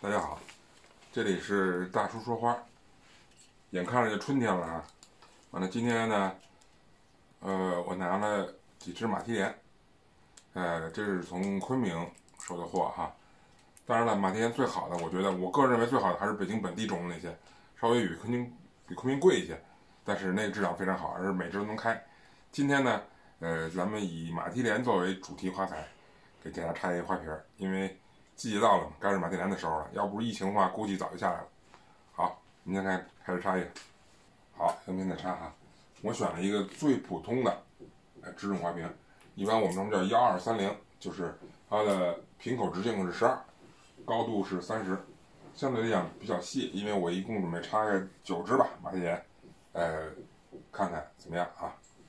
大家好，这里是大叔说花。眼看着就春天了啊，完了今天呢，我拿了几只马蹄莲，这是从昆明收的货哈。当然了，马蹄莲最好的，我觉得我个人认为最好的还是北京本地种的那些，稍微比昆明贵一些，但是那个质量非常好，而每只都能开。今天呢，咱们以马蹄莲作为主题花材，给大家插一个花瓶，因为季节到了嘛，该是马蹄莲的时候了。要不是疫情的话，估计早就下来了。好，我们先开始插一个。好，先现在插哈。我选了一个最普通的直筒花瓶，一般我们叫1230，就是它的瓶口直径是12，高度是30，相对来讲比较细，因为我一共准备插个9只吧马蹄莲，看看怎么样啊？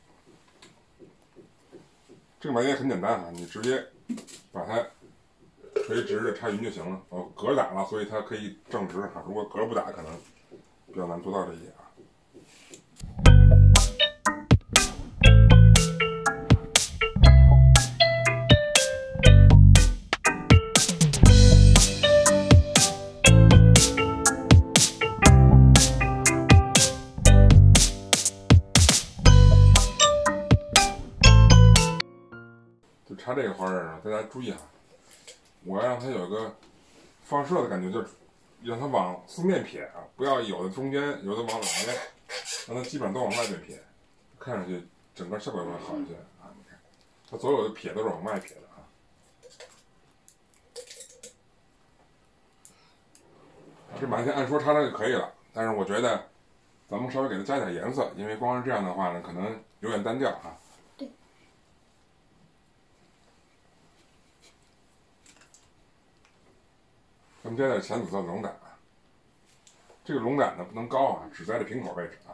这个马蹄莲很简单啊，你直接把它垂直的插匀就行了。格打了，所以它可以正直哈。如果格不打，可能比较难做到这一点啊。就插这个花儿啊，大家注意啊，我要让它有一个放射的感觉，就让它往四面撇啊，不要有的中间，有的往两边，让它基本上都往外面撇，看上去整个效果会好一些啊。你看，它所有的撇都是往外撇的啊。这马蹄按说插上就可以了，但是我觉得咱们稍微给它加点颜色，因为光是这样的话呢，可能有点单调啊。 对。 咱们加点浅紫色的龙胆，这个龙胆呢不能高啊，只在这瓶口位置啊。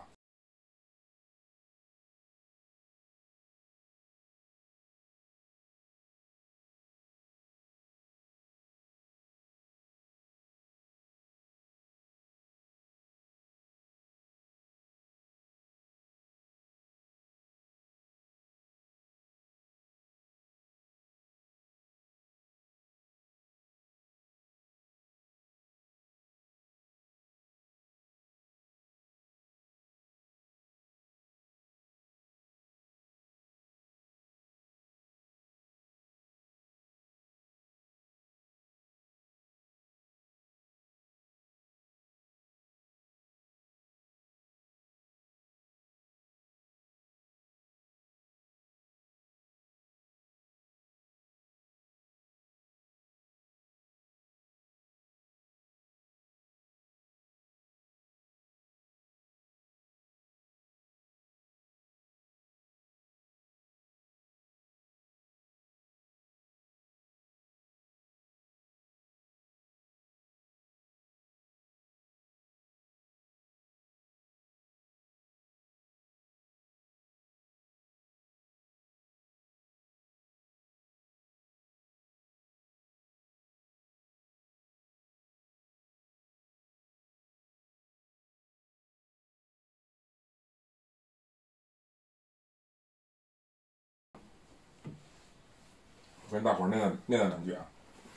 我跟大伙儿念叨两句啊。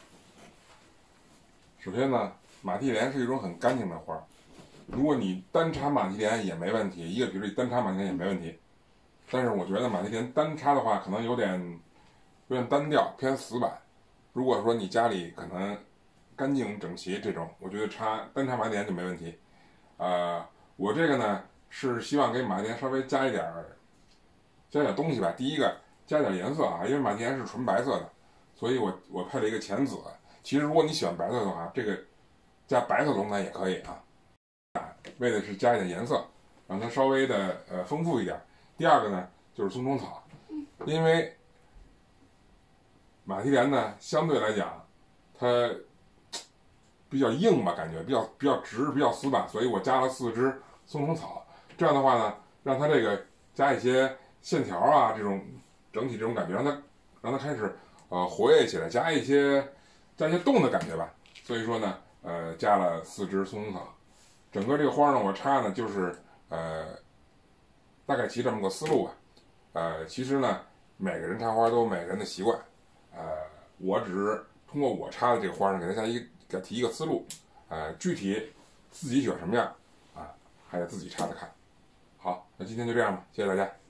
首先呢，马蹄莲是一种很干净的花，如果你单插马蹄莲也没问题，一个比例单插马蹄莲也没问题。但是我觉得马蹄莲单插的话，可能有点单调，偏死板。如果说你家里可能干净整齐这种，我觉得单插马蹄莲就没问题。我这个呢是希望给马蹄莲稍微加一点东西吧。第一个加点颜色啊，因为马蹄莲是纯白色的，所以我配了一个浅紫。其实如果你喜欢白色的话，这个加白色龙胆也可以啊。为的是加一点颜色，让它稍微的丰富一点。第二个呢就是松虫草，因为马蹄莲呢相对来讲它比较硬吧，感觉比较直，比较死板，所以我加了4只松虫草。这样的话呢，让它这个加一些线条啊，这种整体这种感觉，让它开始活跃起来，加一些动的感觉吧。所以说呢，加了4只松虫草。整个这个花呢，我插呢就是大概其这么个思路吧。其实呢，每个人插花都有每个人的习惯。我只是通过我插的这个花呢，给再提一个思路，具体自己喜欢什么样啊，还得自己查着看。好，那今天就这样吧，谢谢大家。